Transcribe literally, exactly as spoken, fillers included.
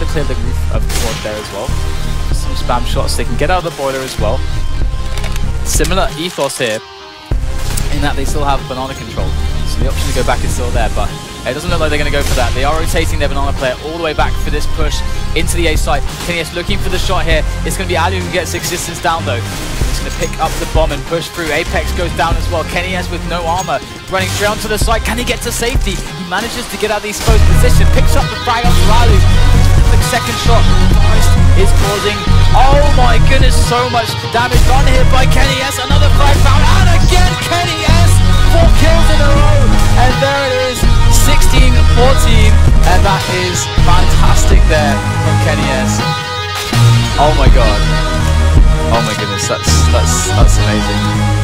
clear the roof of the quad there as well. Some spam shots, they can get out of the boiler as well. Similar ethos here, in that they still have banana control. So the option to go back is still there, but it doesn't look like they're going to go for that. They are rotating their banana player all the way back for this push into the A site. kennyS looking for the shot here. It's going to be Ali who gets existence down though. He's going to pick up the bomb and push through. Apex goes down as well. kennyS with no armor, running straight onto the site. Can he get to safety? He manages to get out of the exposed position, picks up the frag onto Ali. The second shot, Forest is causing, oh my goodness, so much damage done here by kennyS. Another frag found, and again kennyS, four kills in a row, and there it is, sixteen fourteen, and that is fantastic there from kennyS. Oh my god, oh my goodness, that's that's that's amazing.